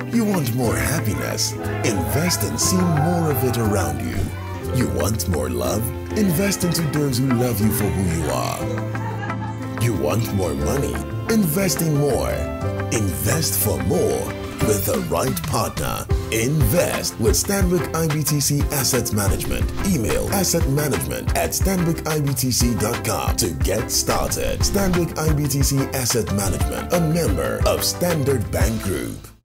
You want more happiness? Invest and see more of it around you. You want more love? Invest into those who love you for who you are. You want more money? Invest in more. Invest for more with the right partner. Invest with Stanbic IBTC Asset Management. Email assetmanagement@stanbicibtc.com to get started. Stanbic IBTC Asset Management, a member of Standard Bank Group.